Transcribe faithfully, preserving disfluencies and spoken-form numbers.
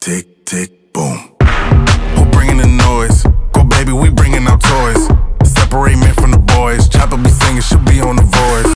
tick, tick, boom. Who bringing the noise? Go baby, we bringing out toys. Separate men from the boys. Chopper be singing, she'll be on the voice.